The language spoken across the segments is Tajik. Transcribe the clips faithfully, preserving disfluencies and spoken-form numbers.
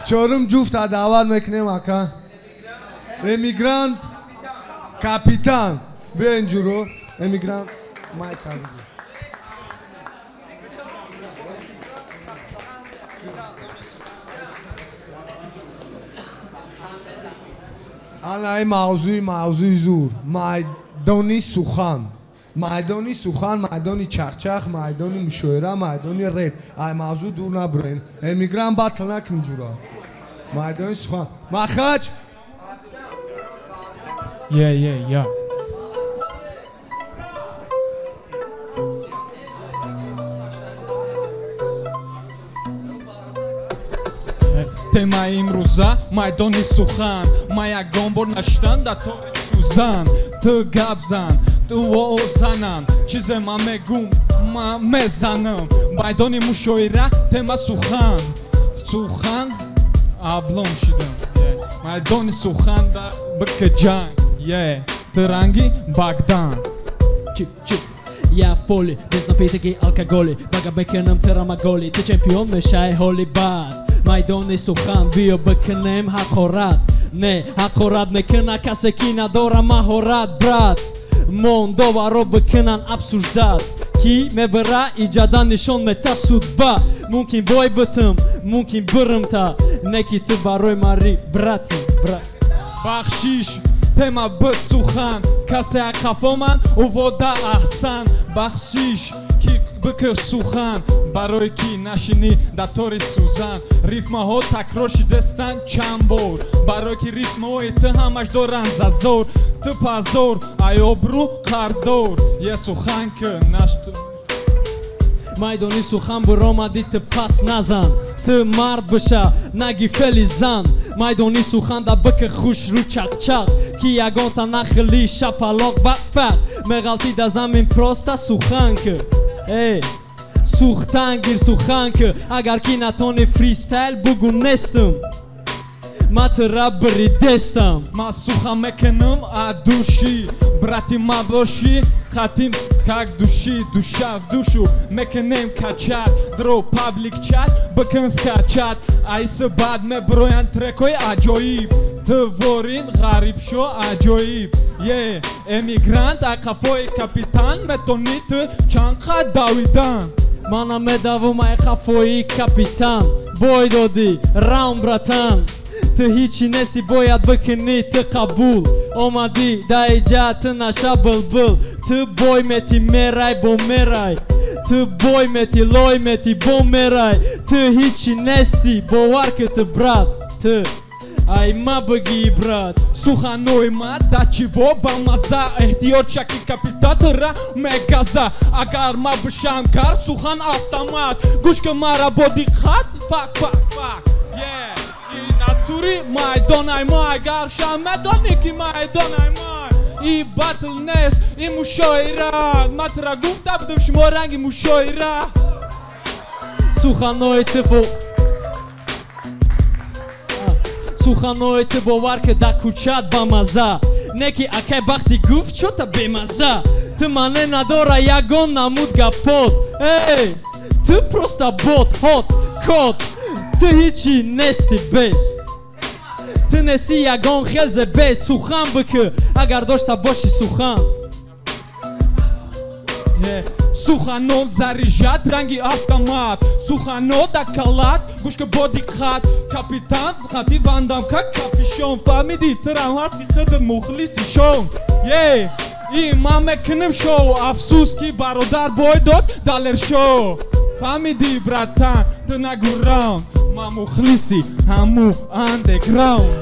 چهارم جفت دعوت میکنیم اکا امیگرانت کاپیتان بیا اینجورو امیگرانت مایک کردیم الان موضوع موضوع زور میدانی سخن میدانی سخن میدانی چخچخ میدانی مشاوره میدانی رپ ای موضوع دور نبرین امیگران بطل نکن جورا میدانی سخن مخرج Yeah, yeah, yeah. تما امروزا майдони сухан ма ягон бор наштан да тори сӯзан ту гап зан ту возанам чизе ма мегум ма мезанам майдони мушоира тема сухан сухан аблом шидам майдони сухан да бикҷанг е тиранги багдан Я в поле, без напитки алкоголи Бага бекенам терамаголи Ты чемпион мешай холи бад майдони сухан биё бикунем ҳақорат не ҳақорат мекуна касе ки надора маҳорат брат мондоваро бикунан абсуждат ки мебара иҷада нишон мета судба мумкин бой битим мумкин бирмта неки ту барои мари брати брат бахшиш тема бит сухан касе ақафоман увода аҳсан бахшиш ки бикир сухан барое ки нашини да тори сӯзан рифмаҳо такрор шидастанд чанд бор барое ки рифмаҳои ту ҳамаш доранд зазор ту пазор айобрӯ қарздор е сухан ки нашту майдони сухан биромади ту пас назан ту мард биша наги фели зан майдони сухан да бикир хушрӯ чақчақ ки ягонта нахли шапалоқ бақфақ меғалтӣ да замин проста сухан ки эй сухтан гир сухан ки агар ки натони фристайл бугу нестам ма тира биридестам ма сухан мекунам адуши брати ма боши қатим как души душа в душу мекунем качат дро паблик чат бикун скачат айси бад меброянд трекои аҷоиб ту ворин ғариб шо аҷоиб е эмигрант ақафои капитан метони ту чанд қад давидан мана медавум ақафои капитан бой додӣ раум братан ту ҳичи нести бояд бикунӣ ту қабул омадӣ да иҷа ту наша булбул ту бой метӣ мерай бо мерай ту бой метӣ лой метӣ бо мерай ту ҳичи нести бовар ки ту брат ту ай ма бигӣ брат суханои ма да чиво ба маза эҳтиёт шаки капитатра мегаза агар ма бишам гард сухан автомат гӯш ки мара бо диққат фак фак фак натури майдонай мо агар шам медонӣ ки майдонай мо и батл нест и мушоира ма тира гуфта будам шумо ранги мушоира суханои ту суханои ту бовар ки да кӯчат ба маза не ки акай бахти гуфт чота бемаза ту мане надора ягон намуд гапот эй ту просто бот хот код ту ҳичи нести бест ту нести ягон хелзе бест сухан бикӣ агар дошта боши сухан сухано зарижат ранги автомат сухано да калат гӯш ки бо диққат капитан хати вандам как капишон фаҳмиди тирам ҳасти хидр мухлиси шон е и ман мекунем шоу афсус ки бародар бой дод далер шоу фаҳмиди братан ту нагӯ раунд ма мухлиси ҳаму андеграунд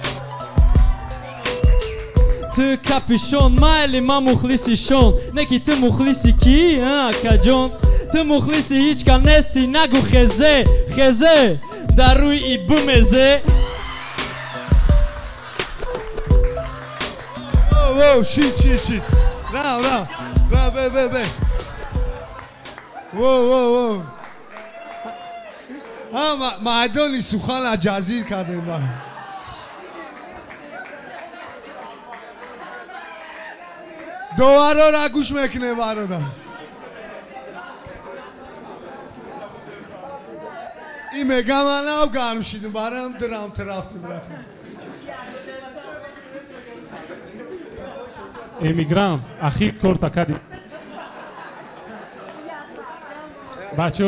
ту капишон майли ма мухлиси шон не ки ту мухлиси ки акаҷон ту мухлиси ҳичка нести нагӯ хезе хезе дар рӯи и бимезе шит шит шит рав рав рав бе бе бе во во во ҳама майдони сухан аҷазир кардем доварора гӯш мекунем бародар იმეგა მანავ განმშიდ მაგრამ დრამ ტრაფტი ბრატ emigrant axi korta kadi бачо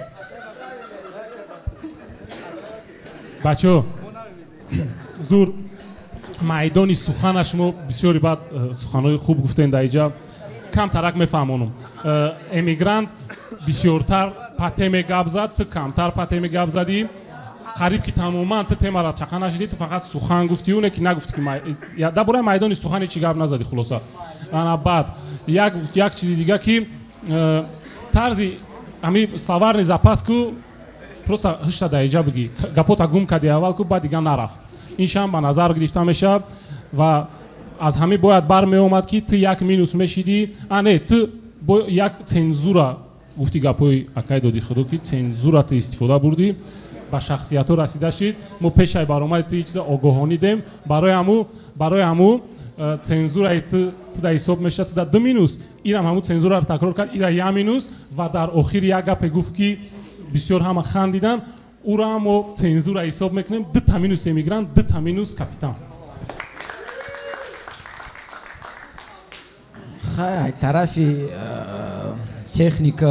бачо зур майдони суханаш мо бисёри баъд суханои хуб гуфтем дар иҷа камтарак мефаҳмонам эмигрант бисёртар патеме гап зад ту камтар патеме гап задӣ қариб ки тамоман ту темара чақа нашидӣ ту фақат сухан гуфтӣ оне ки нагуфтӣ ки дар бораи майдони сухани чӣ гап назадӣ хулоса ана баъд як чизи дига ки тарзи ами словарни запаску просто ҳишта дар иҷа бигӣ гапота гум кади аввал ку баъд дига нарафт иншам ба назар гирифта мешавад ва аз ҳамин бояд бармеомад ки ту як минус мешидӣ а не ту як цензура гуфти гапои акай доди худо ки цензура ту истифода бурдӣ ба шахсиятҳо расида шид мо пешай баромади ту чиза огоҳонӣ дем барои ҳаму барои ҳаму цензураи ту дар ҳисоб мешавад ту дар ду минус инам ҳаму цензураро такрор кард ира як минус ва дар охир як гапе гуфт ки бисёр ҳама хандидан уро ҳам мо цензура ҳисоб мекунем дута минус эмигрант дута минус капитан хай тарафи техника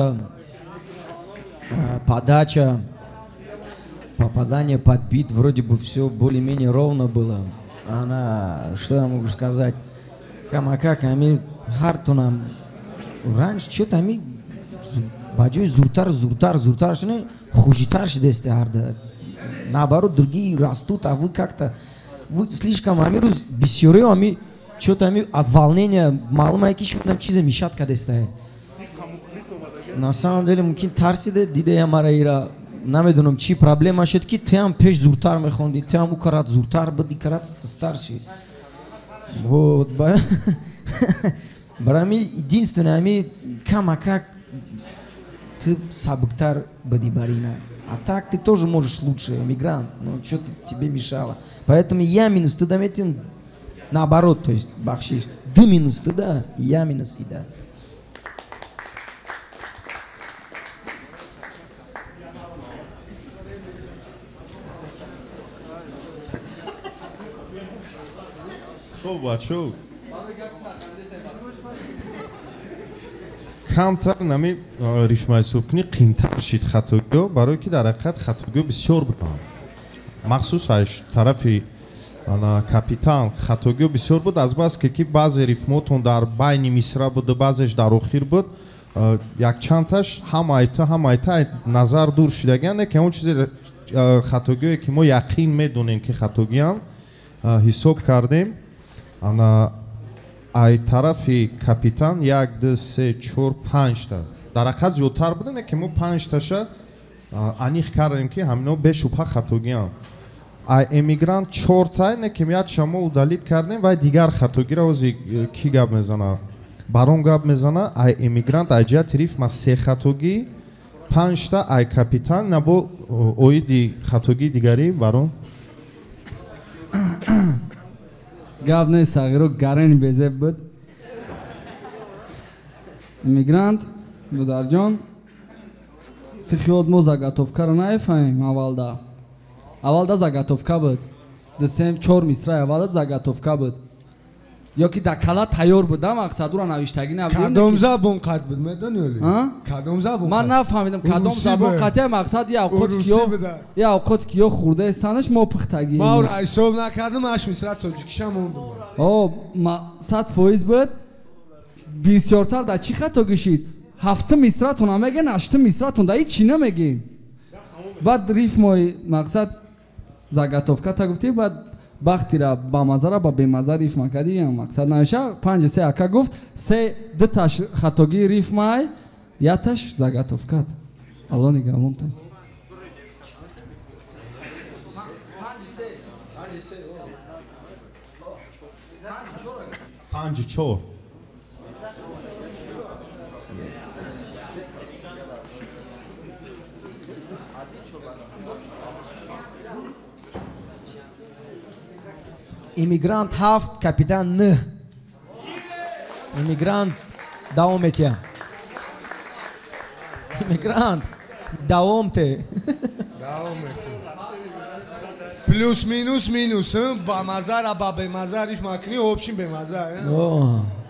подача попадание под бит вроде бы все более-менее ровно было она что я могу сказать кама как ами хартунам раньше что-то ами баҷои зуртар зуртар зуртар шуне хужитар шидесте ҳарда наоборот другие растут а вы как-то вы слишком ами рӯз бисёриё ами что-то ами от волнения маълумае ки шунам чизе мешад кадесте на самом деле мумкин тарсиде дидея мара ира намедонам чӣ проблема шуд ки теам пеш зуртар мехондӣ теам у карат зуртар буди карат сустар шид вот барои ами единственное ами кама как ты сабуктар буди барина а так ты тоже можешь лучше эмигрант но что-то тебе мешало поэтому я минус ты дометим наоборот то есть бахшиш ты минус туда я минус и да Шо бачо камтар нами рифмайсубкни қинтар шид хатогиё барое ки дар ҳақиқат хатогиё бисёр буданд махсус аш тарафи капитан хатогиё бисёр буд азбаske ки баъзе рифмотон дар байни мисра буду баъзеш дар охир буд якчандташ ҳамаита ҳамаита назар дур шидагиан не ки он чизе хатогиое ки мо яқин медонем ки хатогиам ҳисоб кардем ана ай тарафи капитан як ду се чор панҷта дар ҳақиқат зиёдтар буда не ки мо панҷташа аниқ кардем ки ҳамино бешубҳа хатогиам ай эмигрант чорта не ки якша мо удалит кардем вай дигар хатогира ози ки гап мезана барон гап мезана ай эмигрант ай ҷиҳати рифма се хатогӣ панҷта ай капитан набо оиди хатогии дигари барон гап не сағиро гарен безеб буд эмигрант дударҷон ти хиёд мо заготовкаро нафаҳмем аввалда аввалда заготовка буд дусем чор мисраи аввалда заготовка буд ё ки дар кала тайёр буда мақсадуро навиштагӣ набудем кадом забон қат буд медони оли кадом забон ман нафаҳмидам кадом забон қат я мақсад я овқот киё я овқот киё хурдаестанаш мо пухтагӣ ма ора ҳисоб накардам аш мисра тоҷикиша монду о сад фоиз буд бисёртар дар чӣ хато гишид ҳафтум мисратон мегӯен ҳаштум мисратон дар ҳичӣ намегӯем баъд рифмои мақсад заготовката гуфтӣ баъд бахтира ба мазара ба бемаза рифма кардӣ мақсад навиша панҷ се ака гуфт се дуташ хатогии рифмай яташ заготовкат алло нигаҳбонтон панҷу чор иммигрант ҳафт капитан н иммигрант давом етя иммигрант давом те დაომეთი. პლუს მინუს მინუს, ბამაზარ აბა ბემაზარ ის მაქნი ოფშინ ბემაზარ. ო